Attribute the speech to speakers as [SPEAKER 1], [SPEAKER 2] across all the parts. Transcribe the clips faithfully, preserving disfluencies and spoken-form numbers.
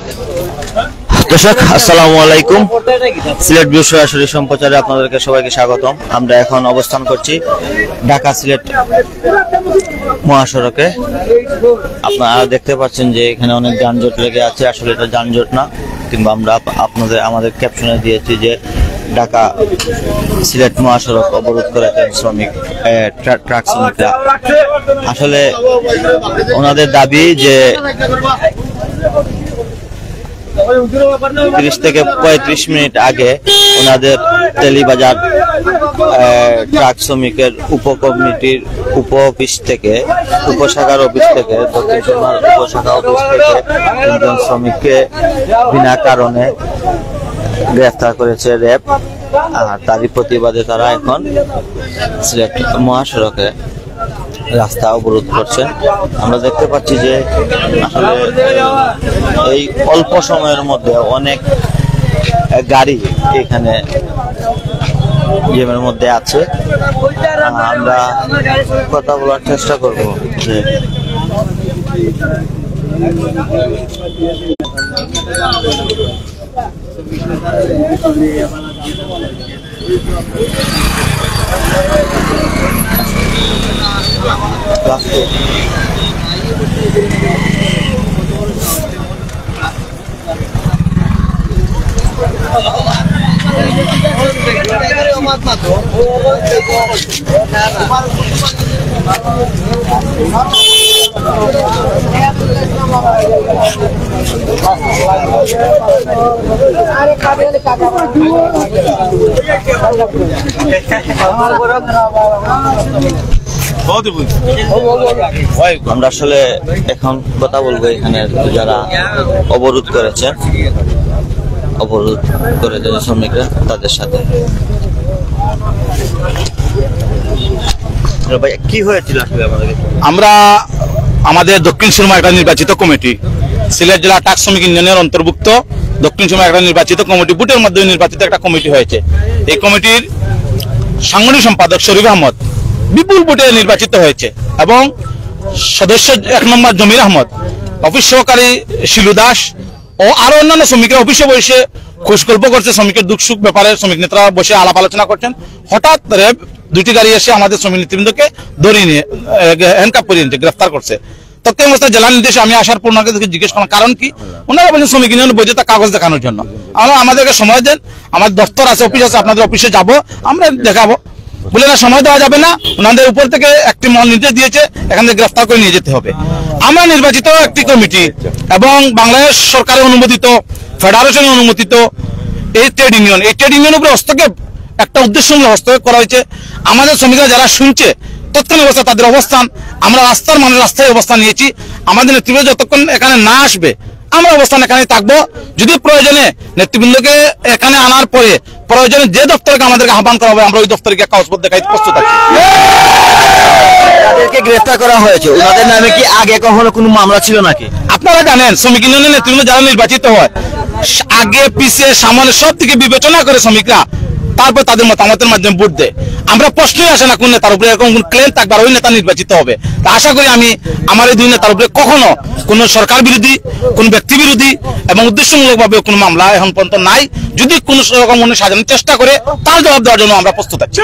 [SPEAKER 1] দর্শক আসসালামু আলাইকুম, সিলেট ভিউ সরাসরি সম্প্রচারে আপনাদেরকে সবাইকে স্বাগতম। আমরা এখন অবস্থান করছি ঢাকা সিলেট মহাসড়কে। আপনারা দেখতে পাচ্ছেন যে এখানে অনেক যানজট লেগে আছে। আসলে এটা যানজট না, কিংবা আমরা আপনাদের আমাদের ক্যাপশনে দিয়েছি যে ঢাকা সিলেট মহাসড়ক অবরোধ করেছেন শ্রমিক ট্রাক শ্রমিকরা। আসলে ওনাদের দাবি যে ত্রিশ থেকে পঁয়ত্রিশ মিনিট আগে ওনাদের তেলিবাজার ট্রাক শ্রমিকের উপ কমিটির উপ অফিস থেকে উপশাখার অফিস থেকে দক্ষিণ সীমার উপশাখা অফিস থেকে তিনজন শ্রমিককে বিনা কারণে গ্রেফতার করেছে র্যাব। আর তারই প্রতিবাদে তারা এখন সিলেট মহাসড়কে রাস্তা অবরোধ করছে। আমরা দেখতে পাচ্ছি যে আসলে এই অল্প সময়ের মধ্যে অনেক গাড়ি এখানে জ্যামের মধ্যে আছে। আমরা কথা বলার চেষ্টা করব যে আমরা আসলে এখন কথা বলবো এখানে যারা অবরোধ করেছেন, অবরোধ করেছে শ্রমিকরা, তাদের সাথে। ভাই কি হয়েছিল আসলে আমাদের?
[SPEAKER 2] আমরা আমাদের দক্ষিণ সীমা একটা নির্বাচিত কমিটি, সিলেট জেলা ট্রাক শ্রমিক ইউনিয়নের অন্তর্ভুক্ত দক্ষিণ সীমা একটা নির্বাচিত কমিটি, বুটের মাধ্যমে নির্বাচিত একটা কমিটি হয়েছে। এই কমিটির সাংগঠনিক সম্পাদক শরীফ আহমদ বিপুল ভোটে নির্বাচিত হয়েছে এবং সদস্য এক নম্বর জমির আহমদ, অফিস সহকারী শিলু দাস ও আরো অন্যান্য শ্রমিকরা অফিসে বসে খোঁজগল্প করছে, শ্রমিকের দুঃখ সুখ ব্যাপারে শ্রমিক নেতারা বসে আলাপ আলোচনা করছেন। হঠাৎ র্যাব দুটি গাড়ি এসে আমাদের শ্রমিক নেতৃবৃন্দকে ধরিয়ে নিয়ে হ্যান্ডকাপ করিয়ে নিচ্ছে, গ্রেফতার করছে। তৎকালীন অবস্থায় জেলা নির্দেশে আমি আসার পর ওনাকে জিজ্ঞেস করলাম কারণ কি। ওনারা বলছেন শ্রমিক ইউনিয়ন বৈধতা কাগজ দেখানোর জন্য। আমরা আমাদেরকে সময় দেন, আমার দপ্তর আছে, অফিস আছে, আপনাদের অফিসে যাব, আমরা দেখাবো। বলে না, সময় দেওয়া যাবে না, ওনাদের উপর থেকে একটি মন নির্দেশ দিয়েছে, এখান থেকে গ্রেফতার করে নিয়ে যেতে হবে। আমরা নির্বাচিত একটি কমিটি এবং বাংলাদেশ সরকারের অনুমোদিত, ফেডারেশনের অনুমোদিত এই ট্রেড ইউনিয়ন, এই ট্রেড ইউনিয়নের উপরে হস্তক্ষেপ একটা উদ্দেশ্যমূলক হস্তক্ষেপ করা হয়েছে। আমাদের শ্রমিকরা যারা শুনছে তৎকালীন অবস্থা তাদের অবস্থান, আমরা রাস্তার মানে রাস্তায় অবস্থান নিয়েছি। আমাদের নেতৃবৃন্দ যতক্ষণ এখানে না আসবে আমরা অবস্থান এখানে থাকবো। যদি প্রয়োজনে নেতৃবৃন্দকে এখানে আনার পরে প্রয়োজনে যে দপ্তরকে আমাদেরকে আহ্বান করা হবে আমরা ওই দপ্তরকে কাগজপত্র দেখাইতে প্রস্তুত আছি।
[SPEAKER 1] তাদেরকে গ্রেফতার করা হয়েছে, ওনাদের নামে কি আগে কখনো কোনো মামলা ছিল নাকি?
[SPEAKER 2] আপনারা জানেন শ্রমিক ইউনিয়নের নেতৃবৃন্দ যারা নির্বাচিত হয় আগে পিছিয়ে সামনে সব থেকে বিবেচনা করে শ্রমিকরা তারপর তাদের মতামতের মাধ্যমে ভোট দেয়। আমরা প্রশ্নই আসে না কোন নেতার উপরে এরকম কোন ক্লেম থাকবে আর ওই নেতা নির্বাচিত হবে। তা আশা করি আমি আমার এই দুই নেতার উপরে কখনো কোন সরকার বিরোধী, কোন ব্যক্তি বিরোধী এবং উদ্দেশ্যমূলক ভাবে কোন মামলা এখন পর্যন্ত নাই। যদি কোন রকম মনে সাজানোর চেষ্টা করে তার জবাব দেওয়ার জন্য আমরা প্রস্তুত আছি।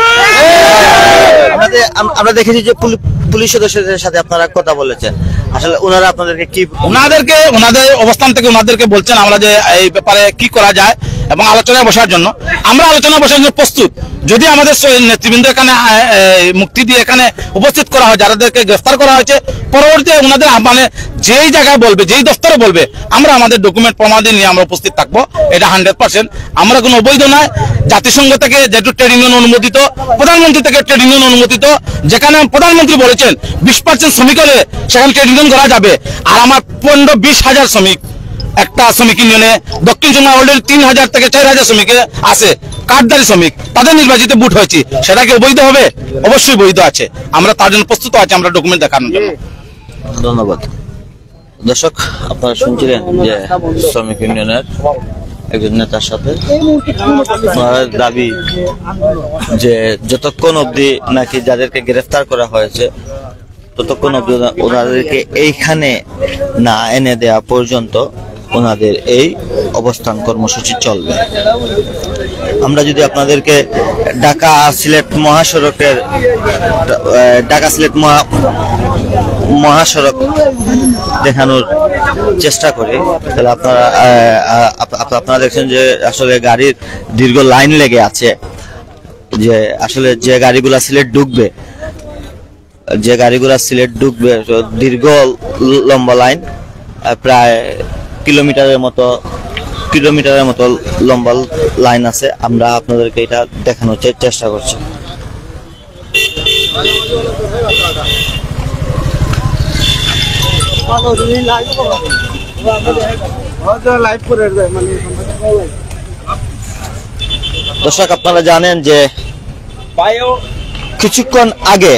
[SPEAKER 1] আমরা দেখেছি যে পুলিশ সদস্যদের সাথে আপনারা কথা বলেছেন, আসলে ওনারা আপনাদেরকে কি
[SPEAKER 2] ওনাদেরকে ওনাদের অবস্থান থেকে ওনাদেরকে বলছেন আমরা যে এই ব্যাপারে কি করা যায় এবং আলোচনায় বসার জন্য আমরা আলোচনা বসার জন্য প্রস্তুত। যদি আমাদের নেতৃবৃন্দ এখানে মুক্তি দিয়ে এখানে উপস্থিত করা হয়, যাদেরকে গ্রেফতার করা হয়েছে, পরবর্তীতে ওনাদের মানে যেই জায়গায় বলবে, যেই দপ্তরে বলবে আমরা আমাদের ডকুমেন্ট প্রমাণাদি নিয়ে আমরা উপস্থিত থাকবো। এটা হান্ড্রেড পার্সেন্ট আমরা কোনো অবৈধ নয়। জাতিসংঘ থেকে যেহেতু ট্রেড ইউনিয়ন অনুমোদিত, প্রধানমন্ত্রী থেকে ট্রেড ইউনিয়ন অনুমোদিত, যেখানে প্রধানমন্ত্রী বলেছেন বিশ পার্সেন্ট শ্রমিক হলে সেখানে ট্রেড ইউনিয়ন করা যাবে। আর আমার পনেরো বিশ হাজার শ্রমিক একটা শ্রমিক ইউনিয়নে, দক্ষিণ সীমা অলরেডি তিন হাজার থেকে চার হাজার শ্রমিক আছে, কাঠদারি শ্রমিক, তাদের নির্বাচিত বুট হয়েছে, সেটা কি অবৈধ হবে? অবশ্যই বৈধ আছে। আমরা তার জন্য প্রস্তুত আছি, আমরা ডকুমেন্ট দেখানোর জন্য।
[SPEAKER 1] ধন্যবাদ। দর্শক আপনারা শুনছিলেন যে শ্রমিক ইউনিয়নের একজন নেতার সাথে দাবি যে যতক্ষণ অবধি নাকি যাদেরকে গ্রেফতার করা হয়েছে ততক্ষণ অবধি ওনাদেরকে এইখানে না এনে দেওয়া পর্যন্ত ওনাদের এই অবস্থান কর্মসূচি চলবে। আমরা যদি আপনাদেরকে ঢাকা সিলেট মহাসড়কের ঢাকা সিলেট মহা মহাসড়ক দেখানোর চেষ্টা করি, তাহলে আপনারা আপনারা দেখছেন যে আসলে গাড়ির দীর্ঘ লাইন লেগে আছে, যে আসলে যে গাড়িগুলা সিলেট ঢুকবে যে গাড়িগুলা সিলেট ঢুকবে দীর্ঘ লম্বা লাইন, প্রায় কিলোমিটারের মতো কিলোমিটারের মতো লম্বা লাইন আছে। আমরা আপনাদেরকে এটা দেখানোর চেষ্টা করছি। দর্শক, আপনারা জানেন যে কিছুক্ষণ আগে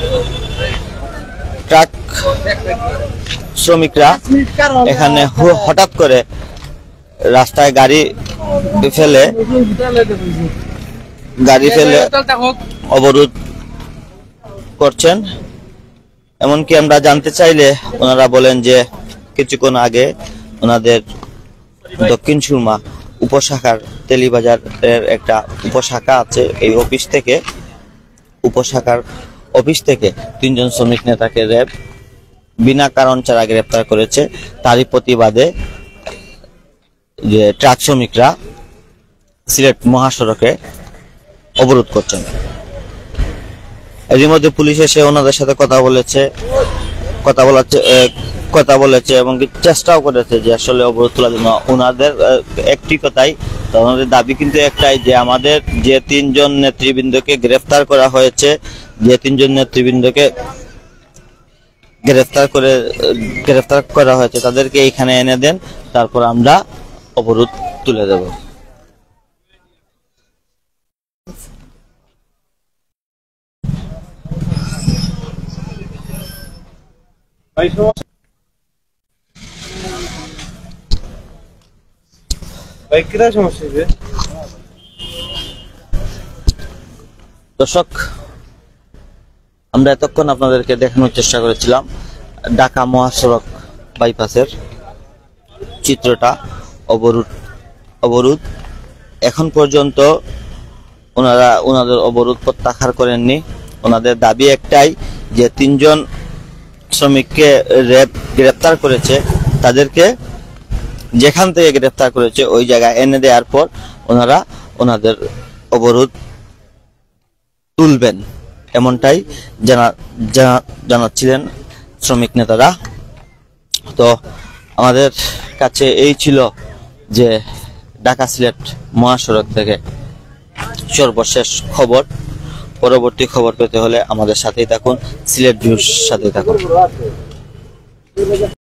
[SPEAKER 1] ট্রাক শ্রমিকরা এখানে হঠাৎ করে রাস্তায় গাড়ি ফেলে গাড়ি ফেলে অবরোধ করছেন। এমনকি আমরা জানতে চাইলে ওনারা বলেন যে কিছুক্ষণ আগে ওনাদের দক্ষিণ সুরমা উপশাখার তেলিবাজারের একটা উপশাখা আছে, এই অফিস থেকে উপশাখার অফিস থেকে তিনজন শ্রমিক নেতাকে র্যাব বিনা কারণ ছাড়া গ্রেপ্তার করেছে। তারই প্রতিবাদে যে ট্রাক শ্রমিকরা সিলেট মহাসড়কে অবরোধ করছেন। এর মধ্যে পুলিশ এসে ওনাদের সাথে কথা বলেছে কথা বলাচ্ছে কথা বলেছে এবং চেষ্টাও করেছে যে আসলে অবরোধ তোলার জন্য। ওনাদের একটি কথাই, ওনাদের দাবি কিন্তু একটাই, যে আমাদের যে তিনজন নেতৃবৃন্দকে গ্রেফতার করা হয়েছে যে তিনজন নেতৃবৃন্দকে গ্রেফতার করে গ্রেফতার করা হয়েছে তাদেরকে এখানে এনে দেন, তারপর আমরা অবরোধ তুলে দেব। দর্শক, আমরা এতক্ষণ আপনাদেরকে দেখানোর চেষ্টা করেছিলাম ঢাকা মহাসড়ক বাইপাসের চিত্রটা। অবরোধ অবরোধ এখন পর্যন্ত ওনারা ওনাদের অবরোধ প্রত্যাহার করেননি। ওনাদের দাবি একটাই, যে তিনজন শ্রমিককে র্যাব গ্রেপ্তার করেছে তাদেরকে যেখান থেকে গ্রেপ্তার করেছে ওই জায়গায় এনে দেওয়ার পর ওনারা ওনাদের অবরোধ তুলবেন, এমনটাই জানা জানাচ্ছিলেন শ্রমিক নেতারা। তো আমাদের কাছে এই ছিল যে ঢাকা সিলেট মহাসড়ক থেকে সর্বশেষ খবর। পরবর্তী খবর পেতে হলে আমাদের সাথেই থাকুন, সিলেট ভিউর সাথেই থাকুন।